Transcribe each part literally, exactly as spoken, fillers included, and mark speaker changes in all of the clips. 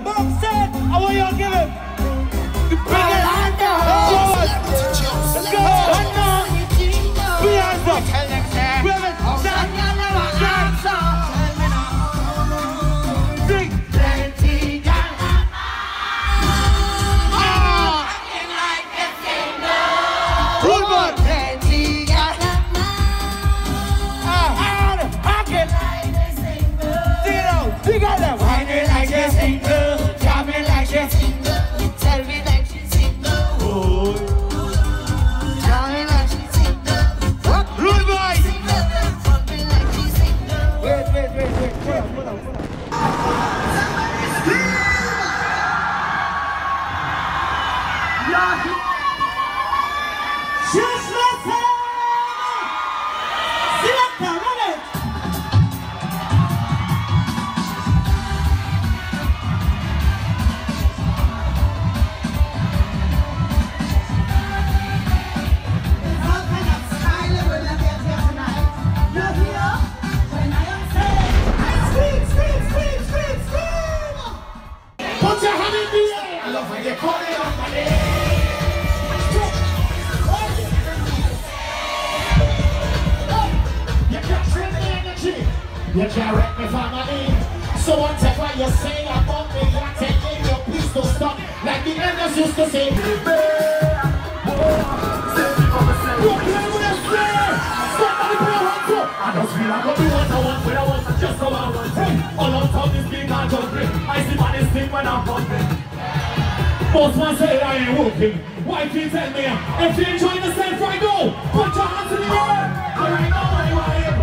Speaker 1: Box set. I want y'all give him. The biggest. Let's go. Three hands up. Grab it. Stand. Stand. Sing. Together, whine it like she's single, drop it like she's single, tell me like she's single, oh. Tell me like she's single, rude boy, pump me like she's single. Wait, wait, wait, wait, hold on, hold on, hold on. Just listen! Selector, run it! Put your hand in the air! I love when you call it on my name! You can't train the energy! You can't wreck me for my name! So whatever you say about me, you're taking your piece to stop. Like the elders used to say, don't play with us, sir! Somebody play one too! I just feel like I'll do what I want, when I want, I just go out one. Hey, all on top is big and jumping. I see my thing when I'm pumping. Most man say I ain't walking. Why can't you tell me? If you enjoy the self right now, put your hands in the air. Right now, I am.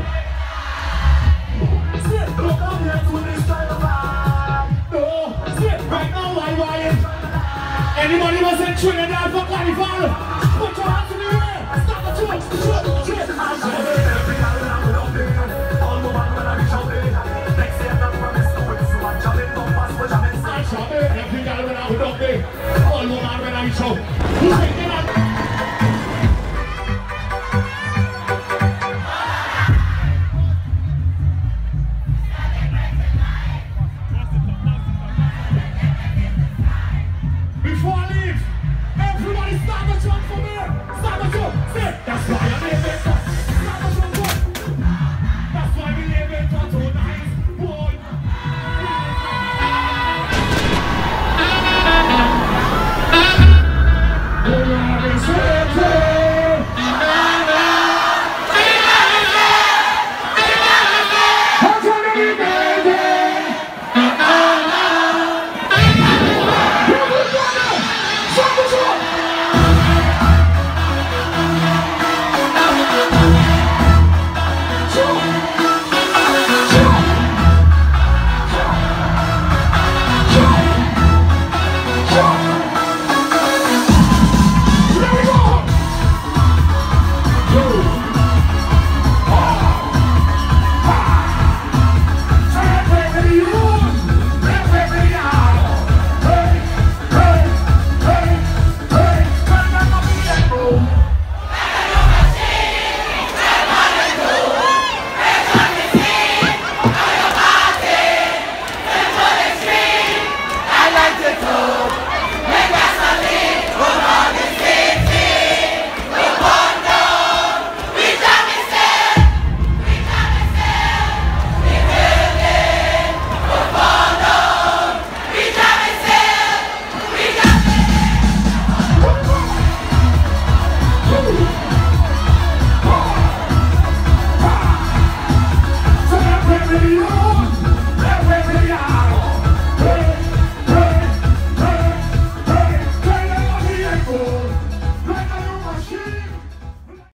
Speaker 1: Sit, look down here to this side of my. No, sit, right now, I am. Anybody was in Trinidad for Carnival? Put your hands in the air. Stop the truck, truck, truck. I'm shouting every night when I'm out. All the one when I reach out there. Next day, I'm not promised to win, so I'm jumping, don't pass, but I'm inside. I'm shouting every night when I'm out there. All the man when I reach out.